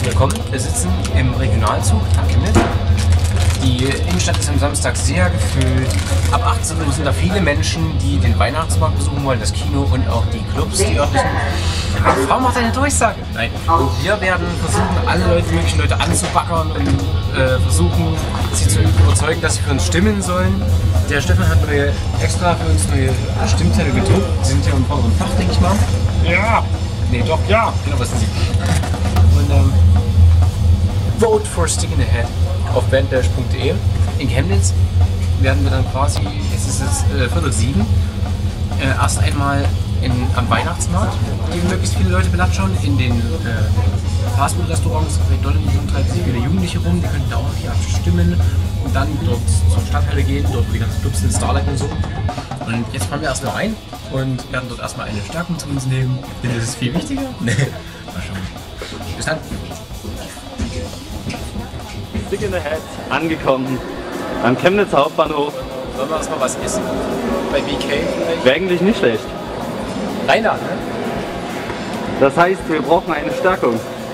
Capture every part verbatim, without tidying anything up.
willkommen. Wir sitzen im Regionalzug nach Chemnitz. Die Innenstadt ist am Samstag sehr gefüllt. Ab achtzehn Uhr sind da viele Menschen, die den Weihnachtsmarkt besuchen wollen, das Kino und auch die Clubs, die örtlichen. Frau macht eine Durchsage. Nein. Und wir werden versuchen, alle Leute, möglichen Leute anzubackern und äh, versuchen, sie zu überzeugen, dass sie für uns stimmen sollen. Der Stefan hat neue, extra für uns neue Stimmzettel gedruckt. Die sind ja im vorderen Fach, denke ich mal. Ja. Nee, doch. Ja. Genau, was sind sie? Und ähm, Vote for Stick in the Head auf banddash punkt de. In Chemnitz werden wir dann quasi, es ist jetzt äh, Viertel sieben, äh, erst einmal in, am Weihnachtsmarkt, die möglichst viele Leute belatschern, in den äh, Fastfood-Restaurants, McDonald's und treiben sich viele Jugendliche rum, die können da auch hier abstimmen und dann dort zur Stadthalle gehen, dort wo die ganzen Clubs sind, Starlight und so. Und jetzt fahren wir erstmal rein und werden dort erstmal eine Stärkung zu uns nehmen. Denn das ist viel wichtiger. Nee, mal schauen. Bis dann. Stick in the Head angekommen am Chemnitzer Hauptbahnhof. Sollen wir erstmal was essen? Bei B K vielleicht? Wäre eigentlich nicht schlecht. Reiner, ne? Das heißt, wir brauchen eine Stärkung.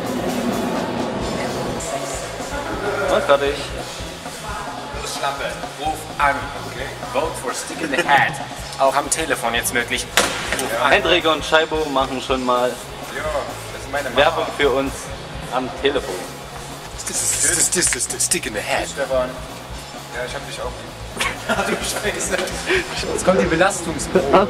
Und fertig. Los Schlampe, ruf an. Okay. Vote for Stick in the Head. Auch am Telefon jetzt möglich. Ja. Hendrik und Scheibo machen schon mal ja, das ist meine Mama. Werbung für uns am Telefon. Das ist das, das, das, das Stick in the Head. Stefan. Ja, ich hab dich auch lieb. Ach du Scheiße. Jetzt kommt die Belastungsprobe.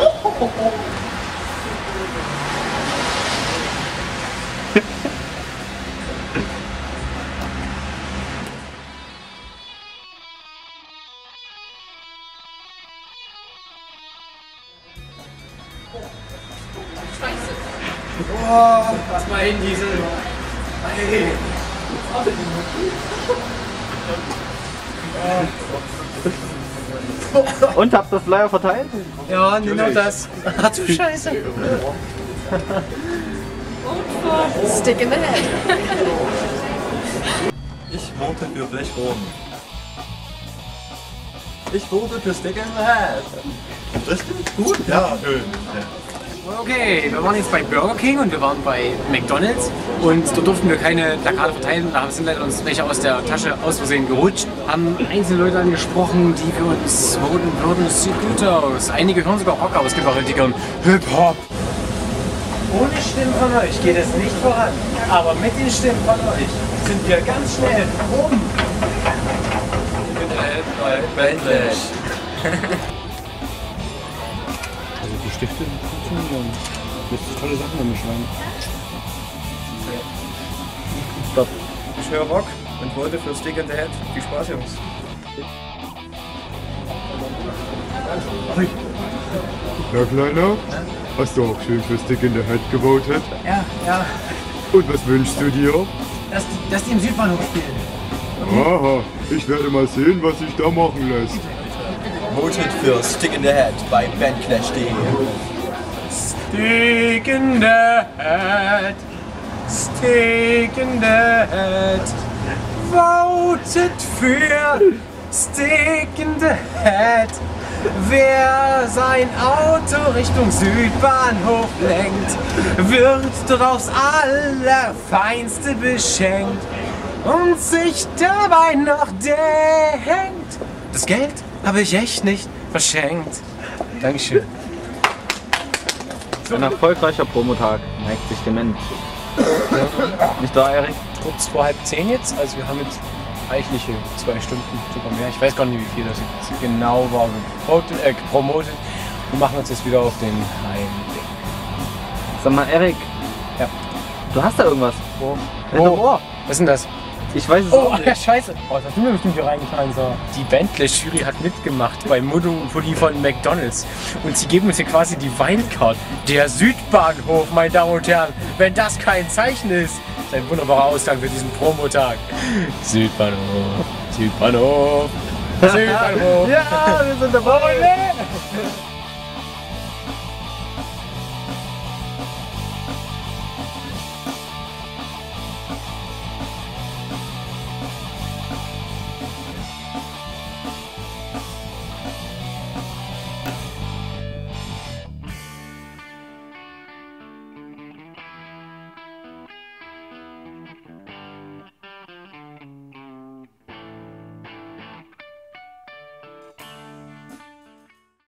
Oh, lass mal hin, Diesel. Hey. Und habt das Flyer verteilt? Ja, genau das. Ach du Scheiße. Stick in the Head. Ich vote für Blechroden. Ich vote für Stick in the Head. Das stimmt gut? Ja, schön. Okay, wir waren jetzt bei Burger King und wir waren bei McDonald's und dort durften wir keine Plakate verteilen. Da sind leider uns welche aus der Tasche aus Versehen gerutscht. Haben einzelne Leute angesprochen, die für uns voten würden. Es sieht gut aus. Einige hören sogar Rock, aber es gibt auch die hören Hip-Hop. Ohne Stimmen von euch geht es nicht voran. Aber mit den Stimmen von euch sind wir ganz schnell oben. Also die Stifte funktionieren. Lässt sich tolle Sachen damit schreiben. Stopp. Ich höre Rock und vote für Stick in the Head. Viel Spaß, Jungs. Na Kleiner, hast du auch schön für Stick in the Head gewotet? Ja, ja. Und was wünschst du dir? Dass die, dass die im Südbahnhof spielen. Aha, ich werde mal sehen, was sich da machen lässt. Votet für Stick in the Head bei bandclash punkt de. Stick in the Head, Stick in the Head, votet für Stick in the Head. Wer sein Auto Richtung Südbahnhof lenkt, wird dort aufs Allerfeinste beschenkt und sich dabei noch denkt, das Geld habe ich echt nicht verschenkt. Dankeschön. Ein erfolgreicher Promotag neigt sich dem Ende. Nicht wahr, Erik? Kurz vor halb zehn jetzt, also wir haben jetzt reichliche zwei Stunden, sogar mehr. Ich weiß gar nicht, wie viel das jetzt genau war, gepromotet, äh, promotet und machen uns jetzt wieder auf den Heimweg. Sag mal, Erik. Ja. Du hast da irgendwas. Wo? Hinterm Ohr. Was ist denn das? Ich weiß es Oh, auch ach nicht. ja, scheiße. Oh, das hast du mir bestimmt hier reingefallen. So. Die Bandless-Jury hat mitgemacht bei Mudo und Pulli von McDonald's. Und sie geben uns hier quasi die Wildcard. Der Südbahnhof, meine Damen und Herren. Wenn das kein Zeichen ist. Das ist ein wunderbarer Ausgang für diesen Promotag. Südbahnhof, Südbahnhof, Südbahnhof. Ja, wir sind dabei.